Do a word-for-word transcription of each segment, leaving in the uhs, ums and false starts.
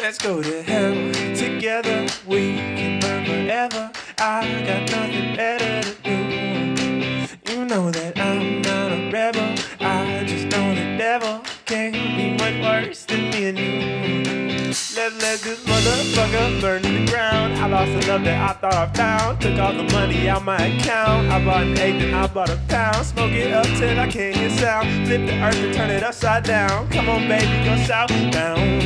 Let's go to hell. Together we can burn forever. I got nothing better to do. You know that I'm not a rebel. I just know the devil can't be much worse than me and you. Let's let this motherfucker burn to the ground. I lost the love that I thought I found. Took all the money out my account. I bought an eighth and I bought a pound. Smoke it up till I can't hear sound. Flip the earth and turn it upside down. Come on baby, go southbound.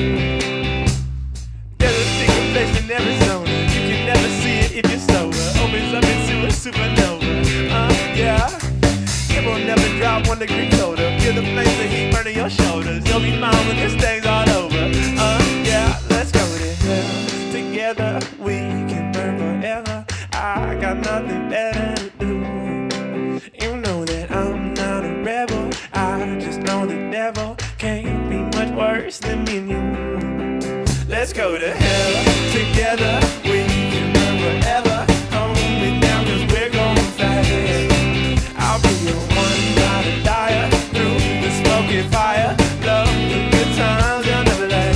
There's a secret place in Arizona. You can never see it if you're sober. Opens up into a supernova. Uh, yeah. It will never drop one degree colder. Feel the flames of heat burning your shoulders. You'll be mine when this thing's all over. Uh, yeah, let's go to hell. Together we can burn forever. I got nothing better to do. You know that I'm not a rebel. I just know the devil can't be much worse than me and you. Let's go to hell. Together we can burn forever. Hold me down cause we're going fast. I'll be your one ride or die through the smoking fire. Love the good times you'll never last.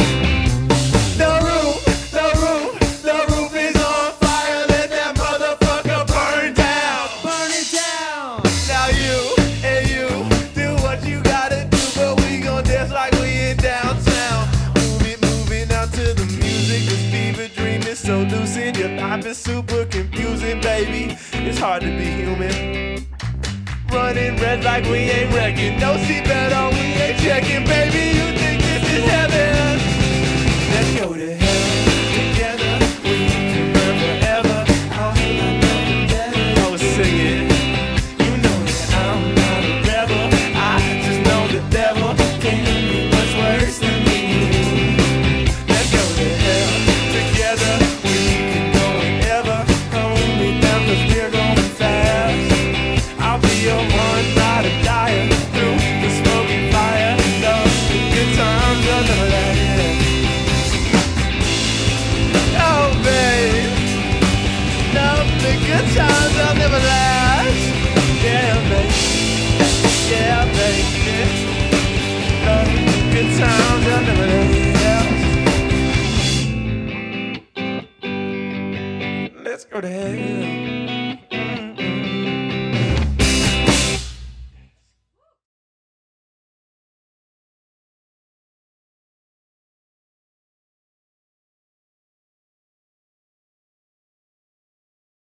The roof, the roof, the roof is on fire. Let that motherfucker burn down. Burn it down. Now you and you do what you gotta do, but we gon' dance like we in downtown. Move it, moving out to the music. This fever dream is so lucid. Your life is super confusing, baby. It's hard to be human. Running red like we ain't wrecking. No seatbelt on, we ain't checking. Baby, you think this is heaven? Let's go to hell. Together we can burn forever. I'll oh, sing it. You know that I'm not a rebel. I just know the devil can't be much worse than me. Let's go to hell. Together we can go wherever. Hold me down cause we're going fast. I'll be your one ride or die through the smoking fire. Love the good times you'll never last. Oh babe, love the good times I'll never last. Yeah babe, yeah baby, love the good times I'll never last. Let's go to hell.